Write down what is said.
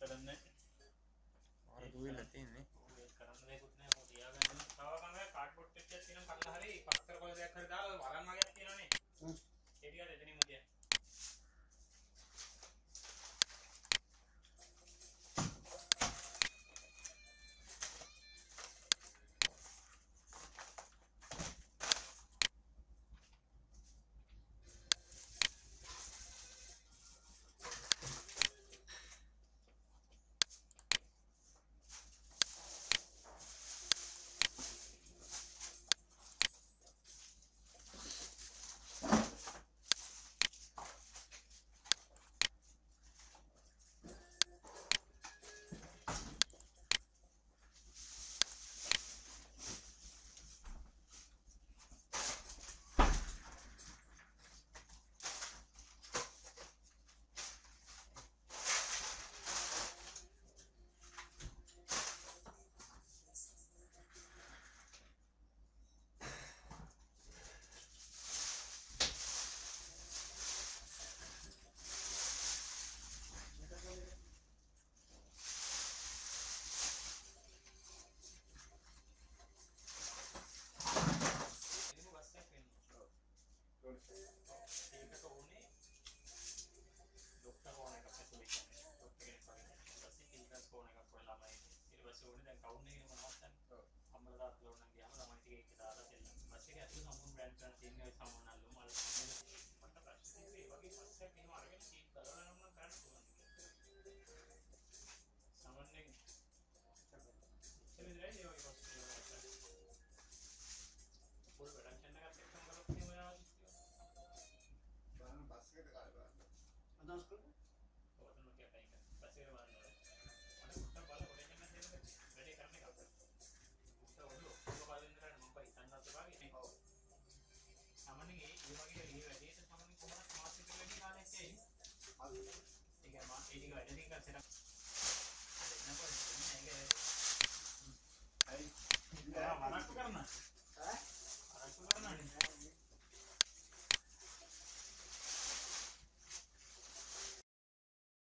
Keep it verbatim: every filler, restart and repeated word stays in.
කරන්නේ අර දුවිල්ල තියෙන්නේ. ඒක කරන්න දෙයක්වත් නැහැ. මොකද තියාගන්න තව මම කාඩ්බෝඩ් පෙට්ටියක් තියෙනවා කන්න හරි පත්තර කොළ දෙයක් හරි දාලා වලන් වගේක් තියෙනවනේ. හ්ම්. ඒ ටිකත් එතනින්ම තියන්න. ඒකට ඕනේ ડોක්ටර් ඕන එකක් ඇතුලේ කියන්නේ ડોක්ටර් කෙනෙක් වගේ නේද ඊපස්සේ ෆිල්ටර්ස් ඕන එකක් ඔය ළමයි ඊට පස්සේ ඕනේ දැන් කවුන්ට් එකේ මොනවද දැන් අම්මලා තාත්තලා ඕන නම් ගියාම ළමයි ටික ඒක දාලා දෙන්න ඊපස්සේ ඒක ඇතුලේ සම්පූර්ණ බ්‍රෑන්ඩ් කරන තියෙන ඒ සම්පූර්ණ අල්ලුම මල් මට ප්‍රශ්න තියෙන්නේ ඒ වගේ පස්සක් එහෙම අරගෙන සීට් කරලා නම් කරන්න පුළුවන් සාමාන්‍යයෙන් ඉතින් ඉතින් ඒ වගේ පස්සේ පොල් ප්‍රොඩක්ෂන් එකත් එක්කම කරොත් එහෙම යාළුවෝ බලන්න බස් එකට කාලේ බලන්න අදහස් කරලා